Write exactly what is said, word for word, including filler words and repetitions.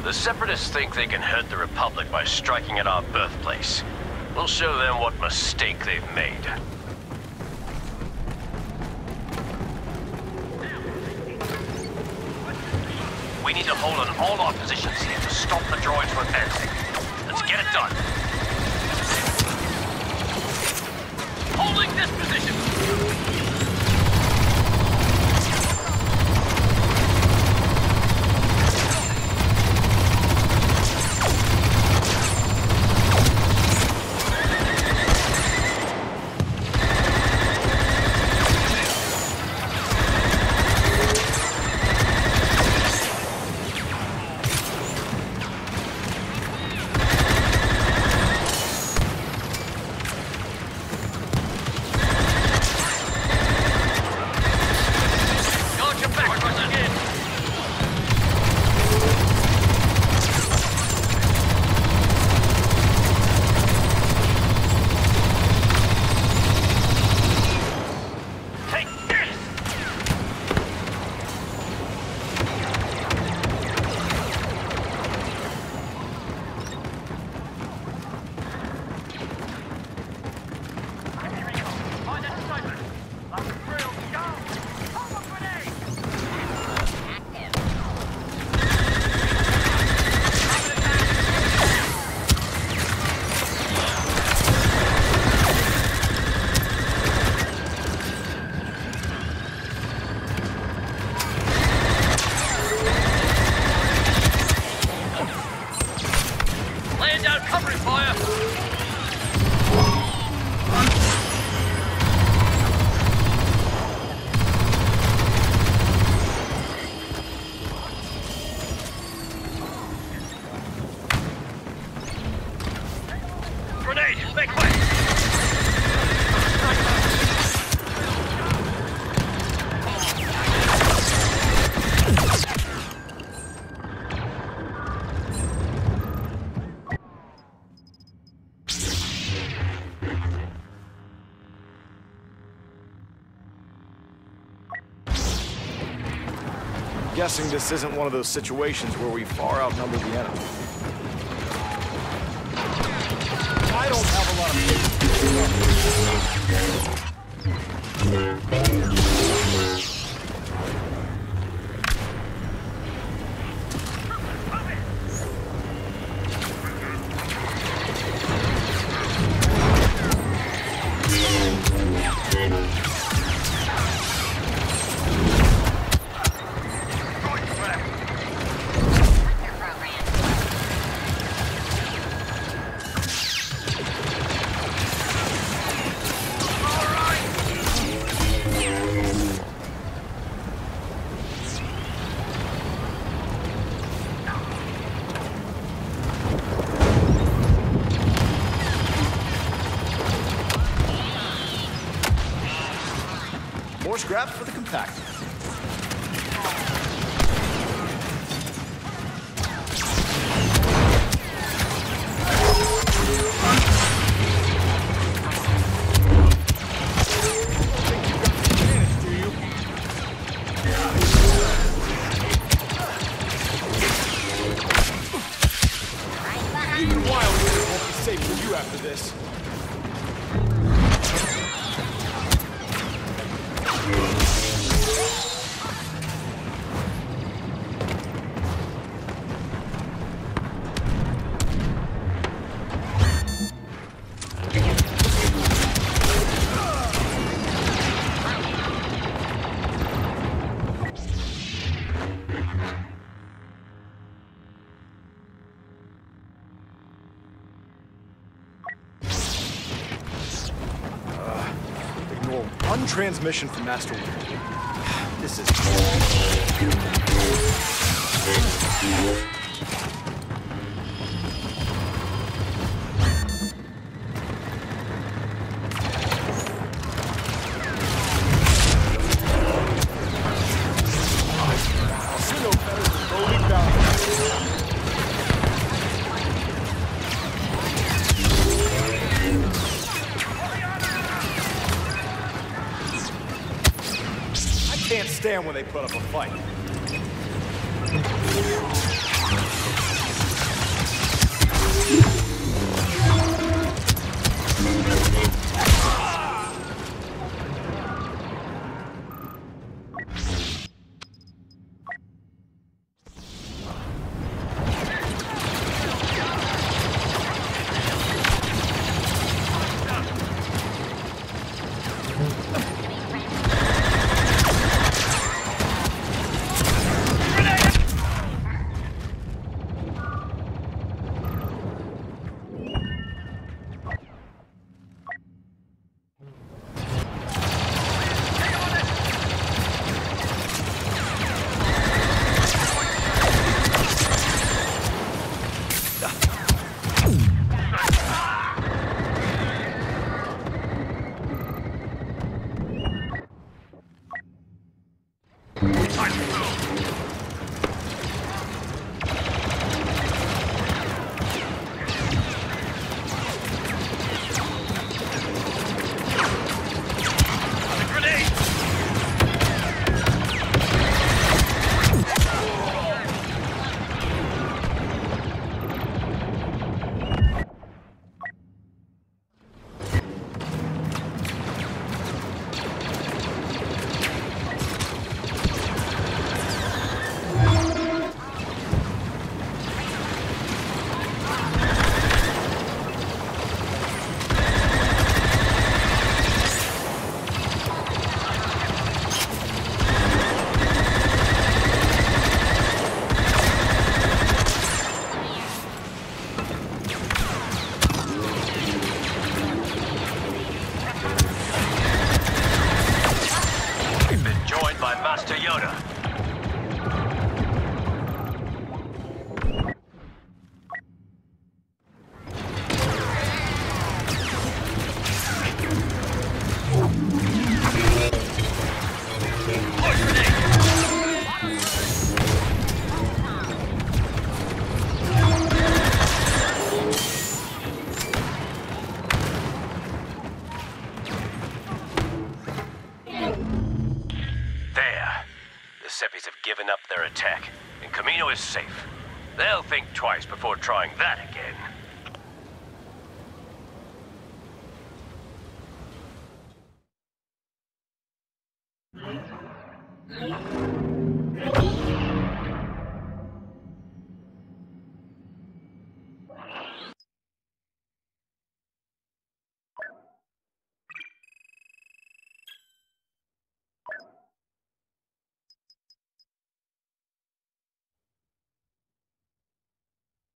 The Separatists think they can hurt the Republic by striking at our birthplace. We'll show them what mistake they've made. We need to hold on all our positions here to stop the droids from advancing. Let's get it done. Holding this position! Guessing this isn't one of those situations where we far outnumber the enemy. I don't have a lot of more scraps for the compactor. After this. Transmission from Master One. This is... Can't stand when they put up a fight. Given up their attack, and Kamino is safe. They'll think twice before trying that again.